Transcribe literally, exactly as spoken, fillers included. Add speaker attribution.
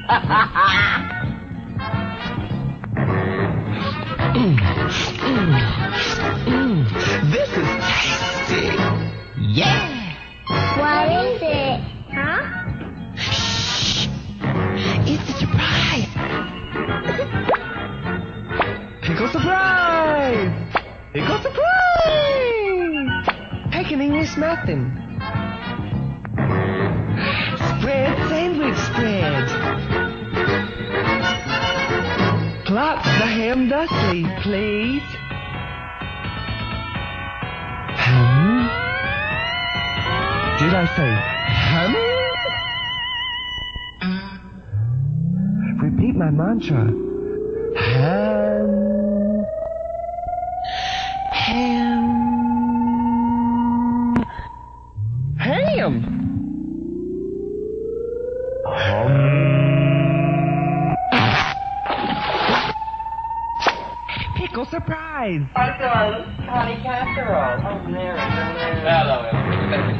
Speaker 1: mm, mm, mm. This is tasty. Yeah.
Speaker 2: What is it? Huh?
Speaker 1: Shh. It's a surprise. Pickle surprise. Pickle surprise. Take an English muffin. Spread sandwich spread. Plop the ham thusly, please. Hum? Did I say hum? Repeat my mantra. Ham. Ham. Ham. Hum. Pickle surprise.
Speaker 3: Pickle, honey casserole. Oh, Mary, oh, Mary. Hello,